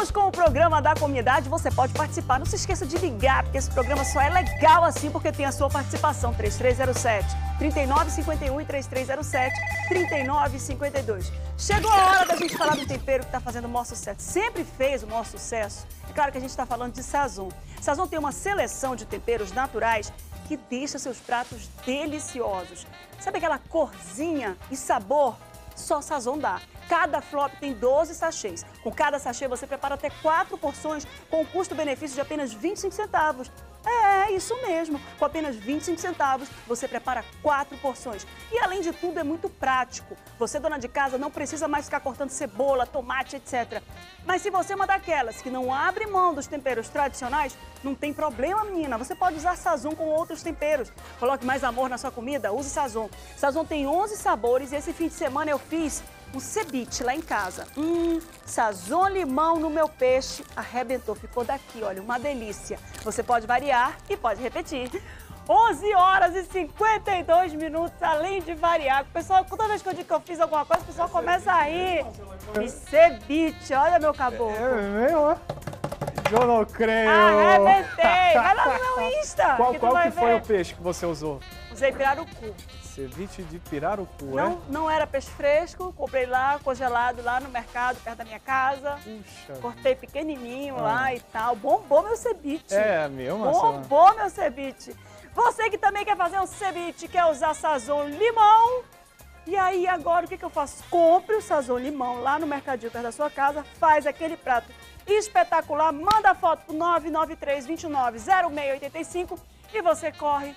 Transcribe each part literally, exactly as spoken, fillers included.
Seguimos com o programa da comunidade. Você pode participar. Não se esqueça de ligar, porque esse programa só é legal assim porque tem a sua participação. três três zero sete, três nove cinco um e três três zero sete, três nove cinco dois. Chegou a hora da gente falar do tempero que está fazendo o maior sucesso. Sempre fez o maior sucesso. É claro que a gente está falando de Sazon. Sazon tem uma seleção de temperos naturais que deixa seus pratos deliciosos. Sabe aquela corzinha e sabor? Só Sazon dá. Cada flop tem doze sachês. Com cada sachê você prepara até quatro porções com um custo-benefício de apenas vinte e cinco centavos. É, isso mesmo. Com apenas vinte e cinco centavos, você prepara quatro porções. E além de tudo, é muito prático. Você, dona de casa, não precisa mais ficar cortando cebola, tomate, etcétera. Mas se você é uma daquelas que não abre mão dos temperos tradicionais, não tem problema, menina. Você pode usar Sazon com outros temperos. Coloque mais amor na sua comida, use Sazon. Sazon tem onze sabores e esse fim de semana eu fiz um ceviche lá em casa. Hum, Sazon limão no meu peixe. Arrebentou, ficou daqui, olha, uma delícia. Você pode variar e pode repetir. onze horas e cinquenta e dois minutos, além de variar. O pessoal, toda vez que eu digo que eu fiz alguma coisa, o pessoal começa a rir. E ceviche, olha meu caboclo. É mesmo? Eu não creio. Arrebentei. Vai lá no meu Insta. Qual, que, qual que vai foi ver. o peixe que você usou? Usei pirarucu. Ceviche de pirarucu, Não, é? não era peixe fresco, comprei lá, congelado lá no mercado, perto da minha casa. Puxa. Cortei pequenininho Ah. lá e tal. Bombou meu ceviche. É meu, Marcela? Bombou meu ceviche. Você que também quer fazer um ceviche, quer usar Sazon limão. E aí, agora, o que, que eu faço? Compre o Sazon limão lá no mercadinho perto da sua casa, faz aquele prato espetacular, manda a foto pro nove nove três, dois nove, zero seis oito cinco e você corre.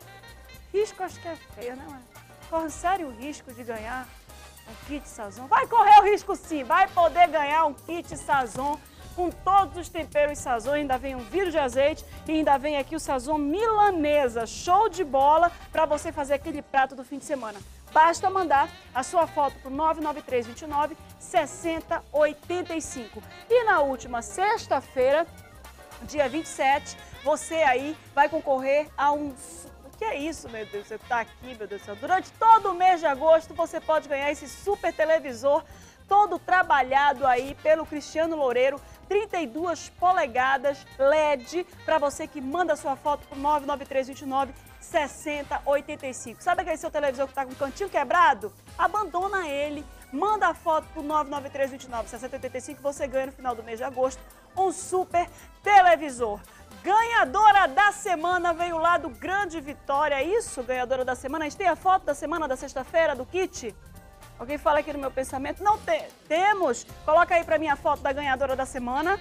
Risco, acho que é feio, né, mãe? Corre sério risco de ganhar um kit Sazon. Vai correr o risco sim, vai poder ganhar um kit Sazon com todos os temperos Sazon. Ainda vem um vidro de azeite e ainda vem aqui o Sazon milanesa. Show de bola para você fazer aquele prato do fim de semana. Basta mandar a sua foto para o nove nove três, dois nove, seis zero oito cinco. E na última sexta-feira, dia vinte e sete, você aí vai concorrer a um... O que é isso, meu Deus? Você tá aqui, meu Deus do céu. Durante todo o mês de agosto, você pode ganhar esse super televisor todo trabalhado aí pelo Cristiano Loureiro, trinta e duas polegadas L E D, para você que manda a sua foto para o nove nove três, dois nove, seis zero oito cinco. Sabe aquele seu televisor que tá com o cantinho quebrado? Abandona ele, manda a foto para o nove nove três, dois nove, seis zero oito cinco e você ganha no final do mês de agosto um super televisor. Ganhadora da semana veio lá do Grande Vitória, é isso? Ganhadora da semana. A gente tem a foto da semana da sexta-feira, do kit? Alguém fala aqui no meu pensamento? Não te, temos. Coloca aí pra mim a foto da ganhadora da semana.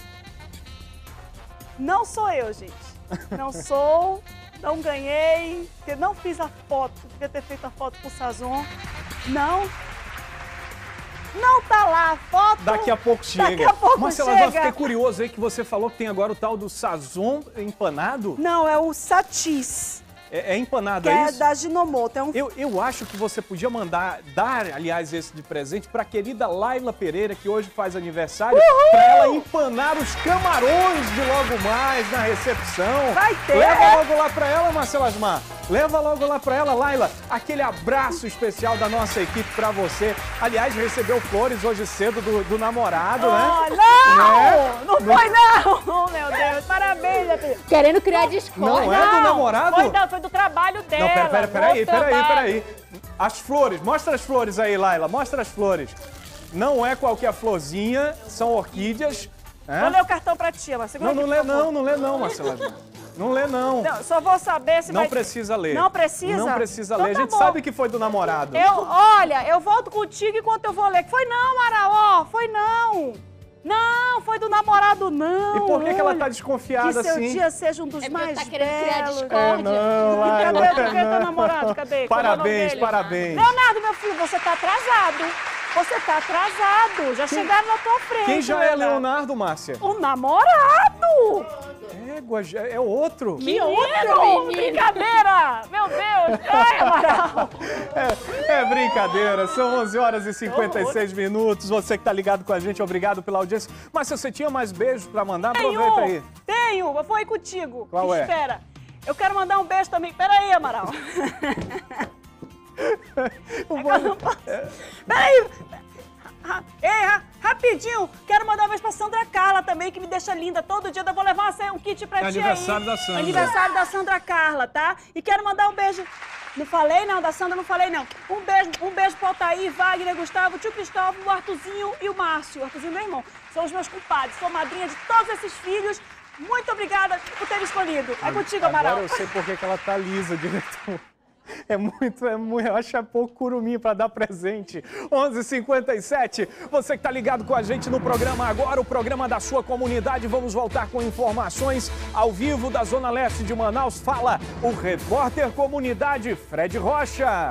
Não sou eu, gente. Não sou, não ganhei, porque não fiz a foto. Devia ter feito a foto com o Sazon. Não. Não tá lá a foto. Daqui a pouco chega. Daqui a pouco Marcela, chega. eu fiquei curioso aí que você falou que tem agora o tal do Sazon empanado. Não, é o Satis. É, é empanado, Que é é isso? da Ginomoto. É um... Eu, eu acho que você podia mandar, dar, aliás, esse de presente para a querida Laila Pereira, que hoje faz aniversário, para ela empanar os camarões de logo mais na recepção. Vai ter! Leva logo lá para ela, Marcela Asmar. Leva logo lá para ela, Laila. Aquele abraço especial da nossa equipe para você. Aliás, recebeu flores hoje cedo do, do namorado, Oh, né? não! Né? Não foi, não! Oh, meu Deus, parabéns, minha filha. Querendo criar discórdia. Não é do namorado? Foi, não, foi do trabalho dela. Não, pera, pera, pera aí, do pera aí, trabalho. pera aí. As flores, mostra as flores aí, Laila, mostra as flores. Não é qualquer florzinha, são orquídeas. É? Vou ler o cartão pra tia, mas segura Não, não aqui, lê por favor. não, não lê não, Marcela. Não lê não. Não, só vou saber se Não vai... precisa ler. Não precisa? Não precisa Então ler. tá A gente bom. sabe que foi do namorado. Eu, olha, eu volto contigo enquanto eu vou ler. Foi não, Araó, foi não. Não, foi do namorado, não. E por que, que ela olha. tá desconfiada Que seu assim? dia seja um dos É porque mais tá querendo criar belos. discórdia. Não, Laila. Cadê, cadê teu namorado? Cadê? Qual é o nome Parabéns, dele? parabéns. Leonardo, meu filho, você tá atrasado. Você tá atrasado. Já chegaram na tua frente, Quem já é Leonardo, Márcia? O namorado! Égua, já é outro. Que Menino, outro, menino? brincadeira! Meu Deus! Ai, Amaral! É, é brincadeira, são onze horas e cinquenta e seis minutos. Você que tá ligado com a gente, obrigado pela audiência. Mas se você tinha mais beijos pra mandar, aproveita aí. Tenho! Eu vou aí contigo. Qual é? Espera. Eu quero mandar um beijo também. Pera aí, Amaral. O Pera aí. Ra- Ei, ra- rapidinho. rapidinho, quero mandar um beijo pra Sandra Carla também, que me deixa linda todo dia. Eu vou levar um kit pra é ti aniversário aí. da Sandra. Aniversário da Sandra Carla, tá? E quero mandar um beijo... Não falei não, da Sandra não falei não. Um beijo, um beijo pro Altair, Wagner, Gustavo, tio Cristóvão, o Artuzinho e o Márcio. O Artuzinho, meu irmão, são os meus compadres. Sou madrinha de todos esses filhos. Muito obrigada por ter escolhido. É contigo, Amaral. Agora eu sei por que ela tá lisa, diretor. É muito, é muito, eu acho é pouco curumim para dar presente. onze e cinquenta e sete, você que tá ligado com a gente no programa agora, o programa da sua comunidade. Vamos voltar com informações ao vivo da Zona Leste de Manaus. Fala o repórter comunidade Fred Rocha.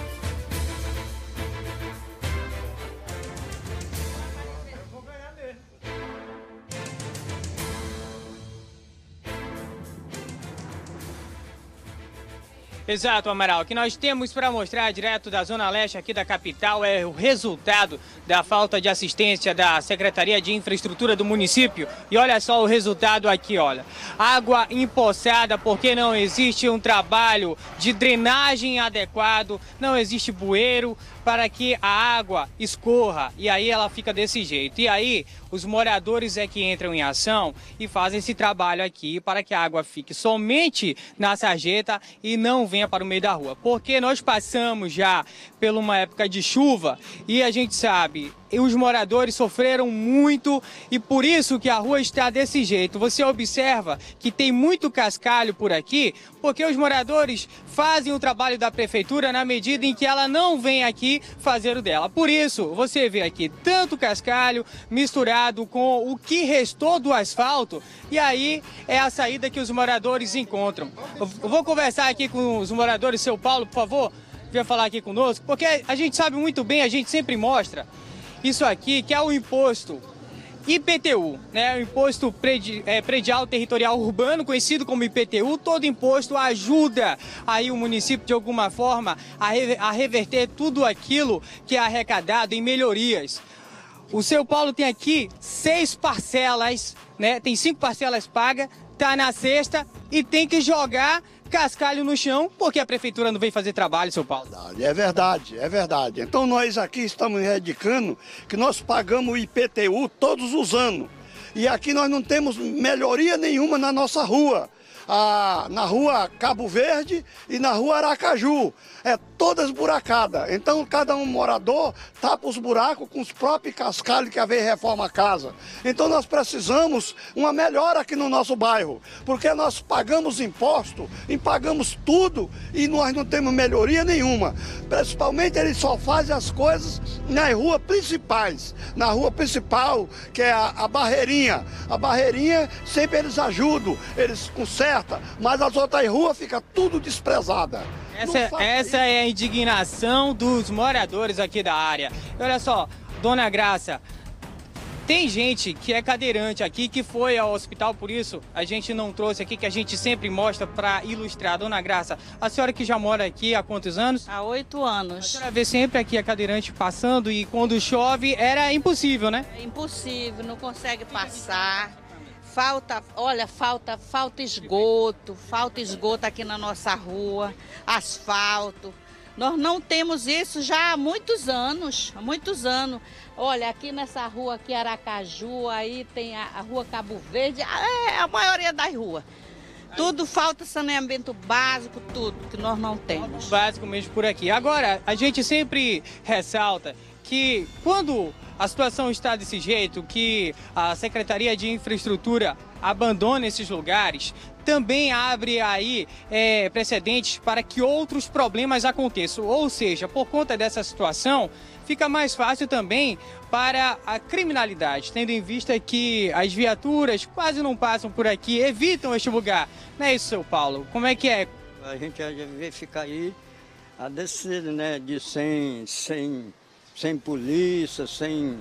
Exato, Amaral. O que nós temos para mostrar direto da Zona Leste aqui da capital é o resultado da falta de assistência da Secretaria de Infraestrutura do município. E olha só o resultado aqui, olha. Água empoçada porque não existe um trabalho de drenagem adequado, não existe bueiro para que a água escorra e aí ela fica desse jeito. E aí os moradores é que entram em ação e fazem esse trabalho aqui para que a água fique somente na sarjeta e não venha para o meio da rua. Porque nós passamos já por uma época de chuva e a gente sabe, os moradores sofreram muito e por isso que a rua está desse jeito. Você observa que tem muito cascalho por aqui, porque os moradores fazem o trabalho da prefeitura na medida em que ela não vem aqui fazer o dela. Por isso, você vê aqui tanto cascalho misturado com o que restou do asfalto e aí é a saída que os moradores encontram. Eu vou conversar aqui com os moradores. Seu Paulo, por favor, venha falar aqui conosco, porque a gente sabe muito bem, a gente sempre mostra isso aqui, que é o imposto I P T U, né? O Imposto Predi, é, Predial Territorial Urbano, conhecido como I P T U. Todo imposto ajuda aí o município de alguma forma a, re, a reverter tudo aquilo que é arrecadado em melhorias. O seu Paulo tem aqui seis parcelas, né? Tem cinco parcelas pagas, tá na sexta e tem que jogar cascalho no chão, porque a prefeitura não vem fazer trabalho, seu Paulo. É verdade, é verdade. Então nós aqui estamos reivindicando que nós pagamos o I P T U todos os anos. E aqui nós não temos melhoria nenhuma na nossa rua. Ah, na rua Cabo Verde e na rua Aracaju. É toda esburacada. Então cada um morador tapa os buracos com os próprios cascalhos que a vez reforma a casa. Então nós precisamos uma melhora aqui no nosso bairro, porque nós pagamos imposto e pagamos tudo e nós não temos melhoria nenhuma. Principalmente eles só fazem as coisas nas ruas principais. Na rua principal, que é a, a Barreirinha. A Barreirinha sempre eles ajudam, eles consertam, mas as outras ruas ficam tudo desprezadas. Essa, essa é a indignação dos moradores aqui da área. E olha só, dona Graça, tem gente que é cadeirante aqui, que foi ao hospital, por isso a gente não trouxe aqui, que a gente sempre mostra para ilustrar. Dona Graça, a senhora que já mora aqui há quantos anos? Há oito anos. A senhora vê sempre aqui a cadeirante passando e quando chove era impossível, né? É impossível, não consegue passar. Falta, olha, falta, falta esgoto, falta esgoto aqui na nossa rua, asfalto. Nós não temos isso já há muitos anos, há muitos anos. Olha, aqui nessa rua aqui, Aracaju, aí tem a, a rua Cabo Verde, é a maioria das ruas. Tudo falta saneamento básico, tudo que nós não temos. Básico mesmo por aqui. Agora, a gente sempre ressalta que quando a situação está desse jeito, que a Secretaria de Infraestrutura abandona esses lugares, também abre aí é, precedentes para que outros problemas aconteçam. Ou seja, por conta dessa situação, fica mais fácil também para a criminalidade, tendo em vista que as viaturas quase não passam por aqui, evitam este lugar. Não é isso, seu Paulo? Como é que é? A gente vai ficar aí a descer, né, de sem... sem... sem polícia, sem,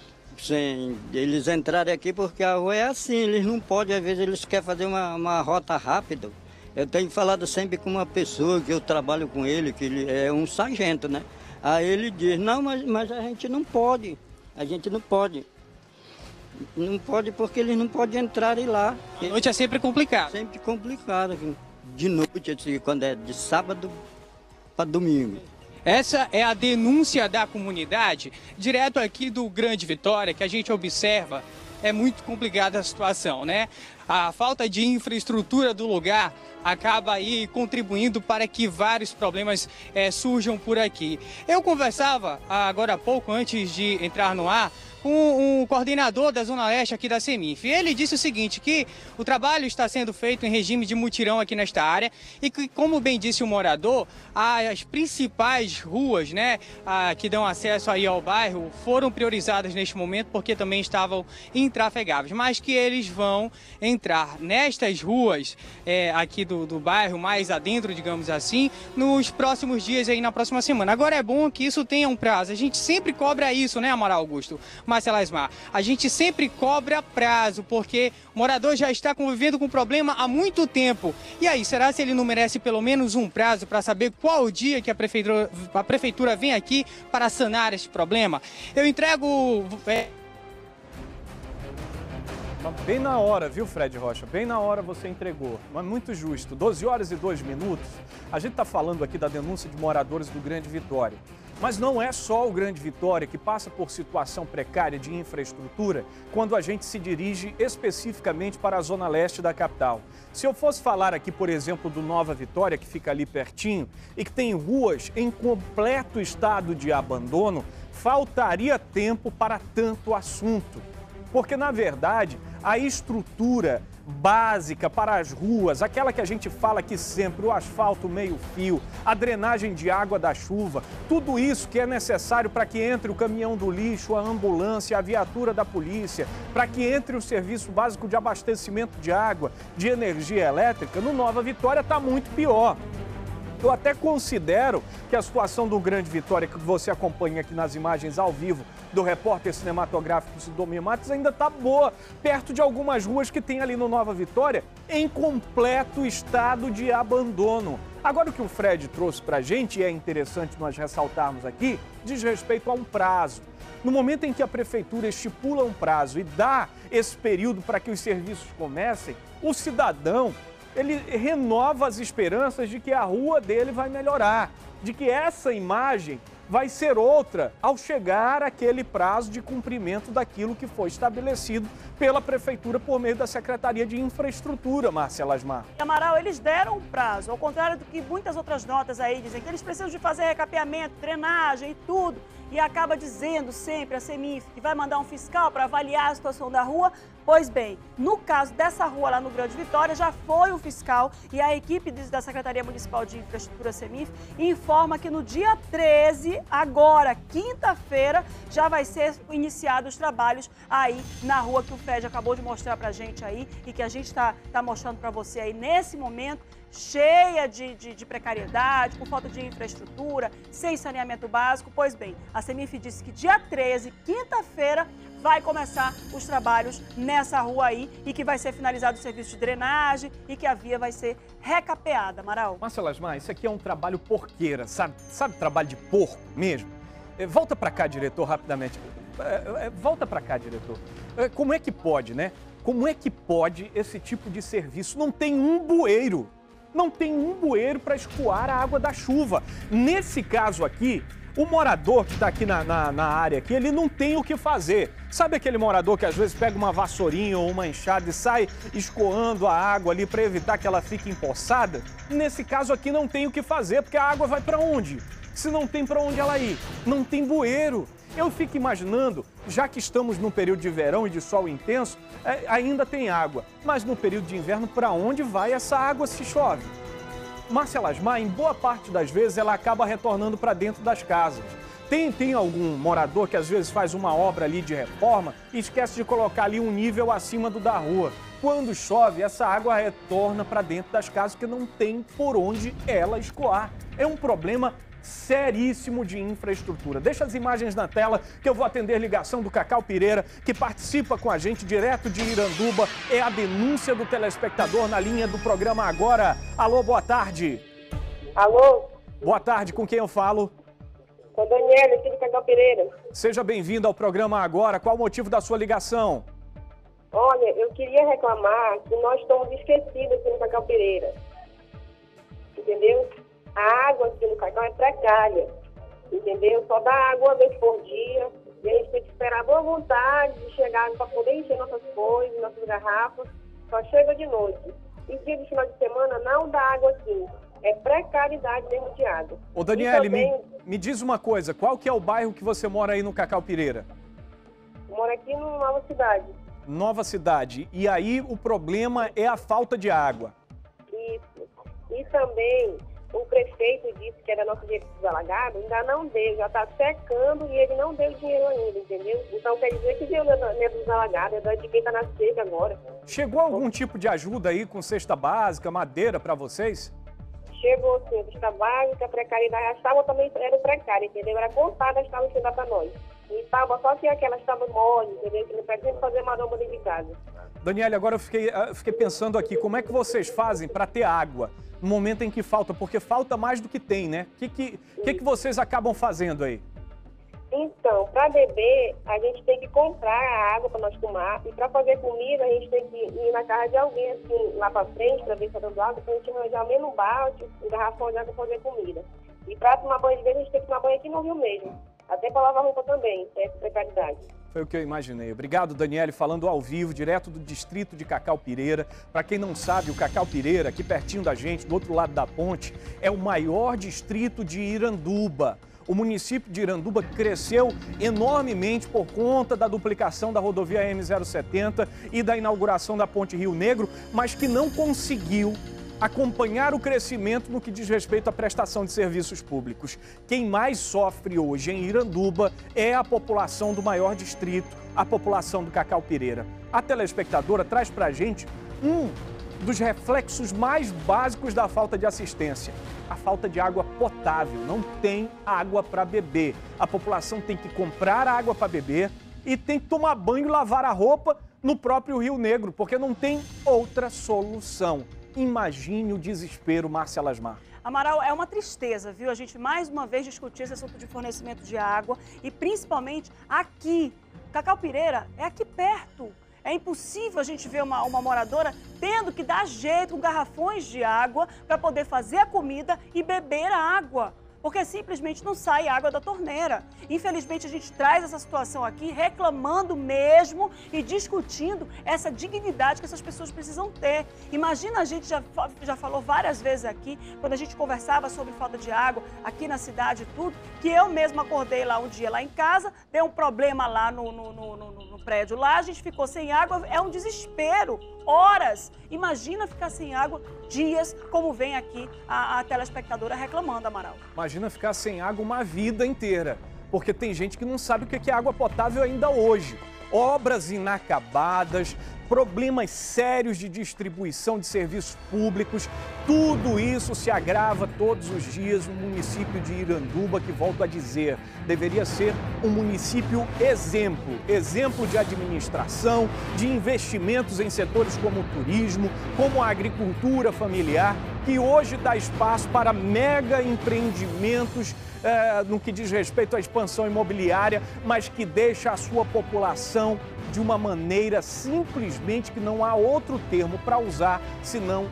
sem eles entrarem aqui, porque a rua é assim, eles não podem, às vezes eles querem fazer uma, uma rota rápida. Eu tenho falado sempre com uma pessoa que eu trabalho com ele, que ele é um sargento, né? Aí ele diz, não, mas, mas a gente não pode, a gente não pode. Não pode porque eles não podem entrar e lá. A noite é sempre complicado. Sempre complicado, de noite, assim, quando é de sábado para domingo. Essa é a denúncia da comunidade, direto aqui do Grande Vitória, que a gente observa, é muito complicada a situação, né? A falta de infraestrutura do lugar acaba aí contribuindo para que vários problemas é, surjam por aqui. Eu conversava agora há pouco, antes de entrar no ar, com um coordenador da Zona Leste aqui da Semif. Ele disse o seguinte, que o trabalho está sendo feito em regime de mutirão aqui nesta área e que, como bem disse o morador, as principais ruas, né, que dão acesso aí ao bairro foram priorizadas neste momento porque também estavam intrafegáveis, mas que eles vão entrar nestas ruas é, aqui do, do bairro, mais adentro, digamos assim, nos próximos dias aí, na próxima semana. Agora é bom que isso tenha um prazo. A gente sempre cobra isso, né, Amaral Augusto? Marcela Asmar, a gente sempre cobra prazo, porque o morador já está convivendo com o problema há muito tempo. E aí, será se ele não merece pelo menos um prazo para saber qual o dia que a prefeitura, a prefeitura vem aqui para sanar esse problema? Eu entrego... É... Bem na hora, viu, Fred Rocha? Bem na hora você entregou. Mas muito justo. doze horas e dois minutos. A gente está falando aqui da denúncia de moradores do Grande Vitória. Mas não é só o Grande Vitória que passa por situação precária de infraestrutura quando a gente se dirige especificamente para a zona leste da capital. Se eu fosse falar aqui, por exemplo, do Nova Vitória, que fica ali pertinho, e que tem ruas em completo estado de abandono, faltaria tempo para tanto assunto. Porque, na verdade, a estrutura básica para as ruas, aquela que a gente fala aqui sempre, o asfalto meio-fio, a drenagem de água da chuva, tudo isso que é necessário para que entre o caminhão do lixo, a ambulância, a viatura da polícia, para que entre o serviço básico de abastecimento de água, de energia elétrica, no Nova Vitória está muito pior. Eu até considero que a situação do Grande Vitória, que você acompanha aqui nas imagens ao vivo do repórter cinematográfico Sidomir Matos, ainda está boa, perto de algumas ruas que tem ali no Nova Vitória, em completo estado de abandono. Agora, o que o Fred trouxe para a gente, e é interessante nós ressaltarmos aqui, diz respeito a um prazo. No momento em que a prefeitura estipula um prazo e dá esse período para que os serviços comecem, o cidadão, ele renova as esperanças de que a rua dele vai melhorar, de que essa imagem vai ser outra ao chegar aquele prazo de cumprimento daquilo que foi estabelecido pela Prefeitura por meio da Secretaria de Infraestrutura, Marcela Asmar. Amaral, eles deram um prazo, ao contrário do que muitas outras notas aí dizem, que eles precisam de fazer recapeamento, drenagem e tudo, e acaba dizendo sempre a Semif que vai mandar um fiscal para avaliar a situação da rua. Pois bem, no caso dessa rua lá no Grande Vitória, já foi um fiscal e a equipe da Secretaria Municipal de Infraestrutura Semif informa que no dia treze, agora, quinta-feira, já vai ser iniciados os trabalhos aí na rua que o Fred acabou de mostrar pra gente aí e que a gente está tá mostrando para você aí nesse momento, cheia de, de, de precariedade, com falta de infraestrutura, sem saneamento básico. Pois bem, a Semif disse que dia treze, quinta-feira, vai começar os trabalhos nessa rua aí e que vai ser finalizado o serviço de drenagem e que a via vai ser recapeada, Amaral. Marcela Asmar, isso aqui é um trabalho porqueira, sabe? Sabe trabalho de porco mesmo? Volta para cá, diretor, rapidamente. Volta para cá, diretor. Como é que pode, né? Como é que pode esse tipo de serviço? Não tem um bueiro. Não tem um bueiro para escoar a água da chuva. Nesse caso aqui, o morador que está aqui na, na, na área, aqui, ele não tem o que fazer. Sabe aquele morador que às vezes pega uma vassourinha ou uma enxada e sai escoando a água ali para evitar que ela fique empoçada? Nesse caso aqui não tem o que fazer, porque a água vai para onde? Se não tem para onde ela ir, não tem bueiro. Eu fico imaginando, já que estamos num período de verão e de sol intenso, é, ainda tem água. Mas no período de inverno, para onde vai essa água se chove? Marcela Asmar, em boa parte das vezes, ela acaba retornando para dentro das casas. Tem, tem algum morador que às vezes faz uma obra ali de reforma e esquece de colocar ali um nível acima do da rua. Quando chove, essa água retorna para dentro das casas porque não tem por onde ela escoar. É um problema seríssimo de infraestrutura. Deixa as imagens na tela que eu vou atender ligação do Cacau Pereira, que participa com a gente direto de Iranduba. É a denúncia do telespectador na linha do programa agora. Alô, boa tarde. Alô? Boa tarde, com quem eu falo? Com a Daniela, aqui do Cacau Pereira. Seja bem-vindo ao programa agora. Qual o motivo da sua ligação? Olha, eu queria reclamar que nós estamos esquecidos aqui no Cacau Pereira. Entendeu? A água aqui no Cacau é precária. entendeu? Só dá água uma vez por dia. E a gente tem que esperar a boa vontade de chegar para poder encher nossas coisas, nossas garrafas. Só chega de noite. E dia de final de semana não dá água aqui. É precariedade mesmo de água. Ô, Daniele, também, me, me diz uma coisa. Qual que é o bairro que você mora aí no Cacau Pireira? Eu moro aqui numa nova cidade. Nova Cidade. E aí o problema é a falta de água. Isso. E também o prefeito disse que era nosso direito dos alagados, ainda não deu, já está secando e ele não deu dinheiro ainda, entendeu? Então quer dizer que deu medo dos alagados, é de quem está na seca agora. Chegou algum tipo de ajuda aí com cesta básica, madeira para vocês? Chegou sim, cesta básica, precariedade, as tábuas também eram precárias, entendeu? Era contada as tábuas que dá para nós. E tábua só tinha aquelas tábuas moles, entendeu? Que não precisa fazer maromba dentro de casa. Daniele, agora eu fiquei, eu fiquei pensando aqui, como é que vocês fazem para ter água no momento em que falta? Porque falta mais do que tem, né? O que, que, que, que vocês acabam fazendo aí? Então, para beber, a gente tem que comprar a água para nós tomar. E para fazer comida, a gente tem que ir na casa de alguém, assim, lá para frente, para ver se está dando água, para a gente arranjar ao menos um balde, um garrafão de água para fazer comida. E para tomar banho de vez, a gente tem que tomar banho aqui no rio mesmo. Até para lavar roupa também, tem essa precariedade. Foi o que eu imaginei. Obrigado, Daniele, falando ao vivo, direto do distrito de Cacau Pireira. Para quem não sabe, o Cacau Pireira, aqui pertinho da gente, do outro lado da ponte, é o maior distrito de Iranduba. O município de Iranduba cresceu enormemente por conta da duplicação da rodovia M zero setenta e da inauguração da Ponte Rio Negro, mas que não conseguiu acompanhar o crescimento no que diz respeito à prestação de serviços públicos. Quem mais sofre hoje em Iranduba é a população do maior distrito, a população do Cacau Pireira. A telespectadora traz pra gente um dos reflexos mais básicos da falta de assistência. A falta de água potável, não tem água para beber. A população tem que comprar água para beber e tem que tomar banho e lavar a roupa no próprio Rio Negro, porque não tem outra solução. Imagine o desespero, Márcia Lasmar. Amaral, é uma tristeza, viu? A gente mais uma vez discutir esse assunto de fornecimento de água e principalmente aqui. Cacau Pireira é aqui perto. É impossível a gente ver uma, uma moradora tendo que dar jeito com garrafões de água para poder fazer a comida e beber a água. Porque simplesmente não sai água da torneira. Infelizmente, a gente traz essa situação aqui reclamando mesmo e discutindo essa dignidade que essas pessoas precisam ter. Imagina, a gente já, já falou várias vezes aqui, quando a gente conversava sobre falta de água aqui na cidade e tudo, que eu mesma acordei lá um dia lá em casa, deu um problema lá no, no, no, no, no prédio lá, a gente ficou sem água, é um desespero. Horas. Imagina ficar sem água dias, como vem aqui a, a telespectadora reclamando, Amaral. Imagina ficar sem água uma vida inteira, porque tem gente que não sabe o que é água potável ainda hoje. Obras inacabadas, problemas sérios de distribuição de serviços públicos, tudo isso se agrava todos os dias no município de Iranduba, que, volto a dizer, deveria ser um município exemplo, exemplo de administração, de investimentos em setores como o turismo, como a agricultura familiar, que hoje dá espaço para mega empreendimentos é, no que diz respeito à expansão imobiliária, mas que deixa a sua população de uma maneira simplesmente que não há outro termo para usar senão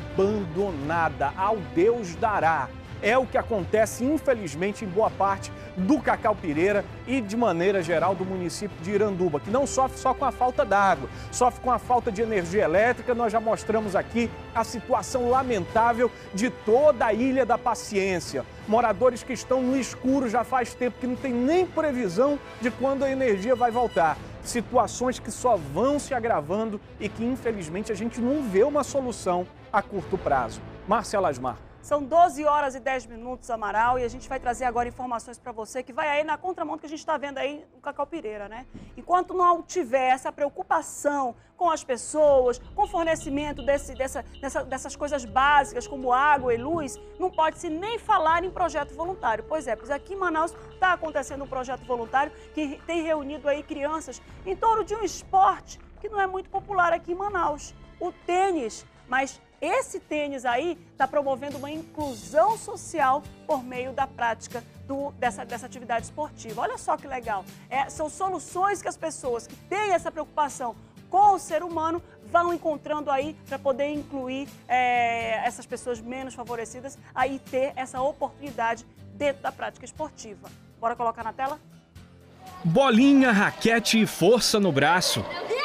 abandonada, ao Deus dará. É o que acontece, infelizmente, em boa parte do Cacau Pireira e, de maneira geral, do município de Iranduba, que não sofre só com a falta d'água, sofre com a falta de energia elétrica. Nós já mostramos aqui a situação lamentável de toda a Ilha da Paciência. Moradores que estão no escuro já faz tempo, que não tem nem previsão de quando a energia vai voltar. Situações que só vão se agravando e que, infelizmente, a gente não vê uma solução a curto prazo. Márcia Lasmar. São doze horas e dez minutos, Amaral, e a gente vai trazer agora informações para você que vai aí na contramão do que a gente está vendo aí no Cacau Pireira, né? Enquanto não tiver essa preocupação com as pessoas, com o fornecimento desse, dessa, dessa, dessas coisas básicas como água e luz, não pode-se nem falar em projeto voluntário. Pois é, pois aqui em Manaus está acontecendo um projeto voluntário que tem reunido aí crianças em torno de um esporte que não é muito popular aqui em Manaus, o tênis, mas esse tênis aí está promovendo uma inclusão social por meio da prática do, dessa, dessa atividade esportiva. Olha só que legal. É, são soluções que as pessoas que têm essa preocupação com o ser humano vão encontrando aí para poder incluir é, essas pessoas menos favorecidas aí ter essa oportunidade dentro da prática esportiva. Bora colocar na tela? Bolinha, raquete e força no braço.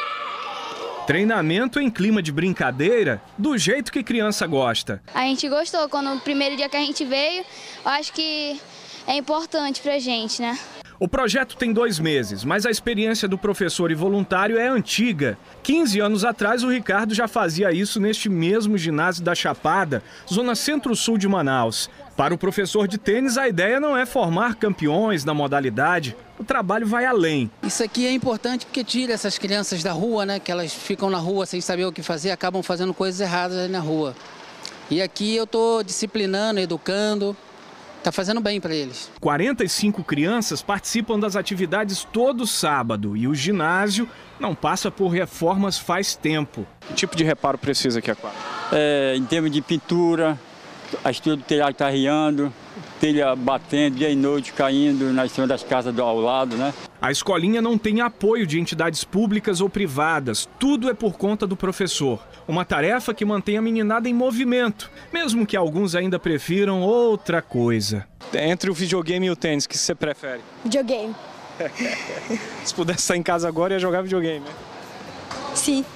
Treinamento em clima de brincadeira, do jeito que criança gosta. A gente gostou, quando o primeiro dia que a gente veio, eu acho que é importante pra gente, né? O projeto tem dois meses, mas a experiência do professor e voluntário é antiga. quinze anos atrás, o Ricardo já fazia isso neste mesmo ginásio da Chapada, zona centro-sul de Manaus. Para o professor de tênis, a ideia não é formar campeões na modalidade. O trabalho vai além. Isso aqui é importante porque tira essas crianças da rua, né? Que elas ficam na rua sem saber o que fazer, acabam fazendo coisas erradas na rua. E aqui eu estou disciplinando, educando. Tá fazendo bem para eles. quarenta e cinco crianças participam das atividades todo sábado e o ginásio não passa por reformas faz tempo. Que tipo de reparo precisa aqui a quadra? É, em termos de pintura, a estrutura do telhado está riando, telha batendo dia e noite, caindo na cima das casas do, ao lado, né? A escolinha não tem apoio de entidades públicas ou privadas, tudo é por conta do professor. Uma tarefa que mantém a meninada em movimento, mesmo que alguns ainda prefiram outra coisa. Entre o videogame e o tênis, o que você prefere? Videogame. Se pudesse sair em casa agora, ia jogar videogame, né? Sim.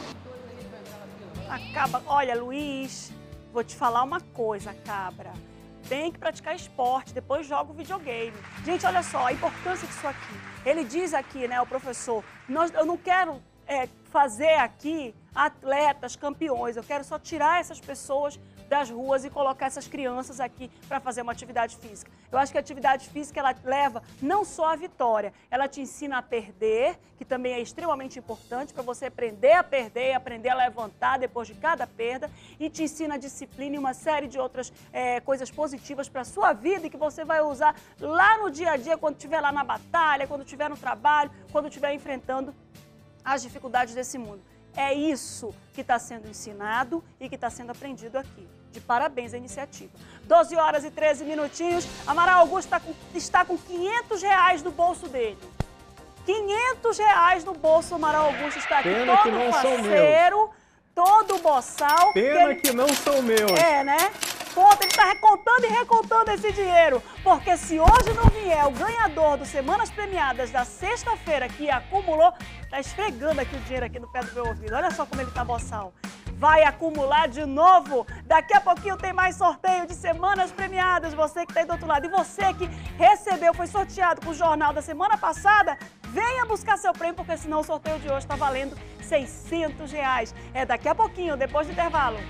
Acaba. Olha, Luiz, vou te falar uma coisa, cabra. Tem que praticar esporte, depois joga o videogame. Gente, olha só, a importância disso aqui. Ele diz aqui, né, o professor, nós, eu não quero é, fazer aqui atletas, campeões, eu quero só tirar essas pessoas das ruas e colocar essas crianças aqui para fazer uma atividade física. Eu acho que a atividade física, ela leva não só a vitória, ela te ensina a perder, que também é extremamente importante para você aprender a perder, aprender a levantar depois de cada perda, e te ensina a disciplina e uma série de outras é, coisas positivas para a sua vida e que você vai usar lá no dia a dia, quando estiver lá na batalha, quando estiver no trabalho, quando estiver enfrentando as dificuldades desse mundo. É isso que está sendo ensinado e que está sendo aprendido aqui. De parabéns à iniciativa. doze horas e treze minutinhos. Amaral Augusto está com, está com quinhentos reais no bolso dele. quinhentos reais no bolso, Amaral Augusto está aqui. Pena todo que não faceiro, são meus. todo boçal. Pena que, ele... que não são meus. É, né? Conta, ele está recontando e recontando esse dinheiro. Porque se hoje não vier o ganhador do Semanas Premiadas da sexta-feira, que acumulou, tá esfregando aqui o dinheiro aqui no pé do meu ouvido. Olha só como ele tá boçal. Vai acumular de novo. Daqui a pouquinho tem mais sorteio de Semanas Premiadas. Você que tá aí do outro lado. E você que recebeu, foi sorteado com o jornal da semana passada, venha buscar seu prêmio, porque senão o sorteio de hoje tá valendo seiscentos reais. É daqui a pouquinho, depois do intervalo.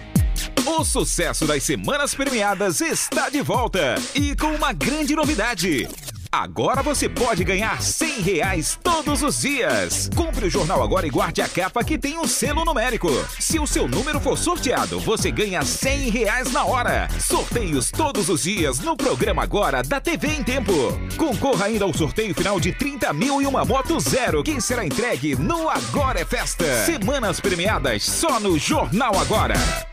O sucesso das Semanas Premiadas está de volta e com uma grande novidade. Agora você pode ganhar cem reais todos os dias. Compre o jornal agora e guarde a capa que tem um selo numérico. Se o seu número for sorteado, você ganha cem reais na hora. Sorteios todos os dias no programa Agora da T V em Tempo. Concorra ainda ao sorteio final de trinta mil e uma moto zero, que será entregue no Agora é Festa. Semanas Premiadas só no Jornal Agora.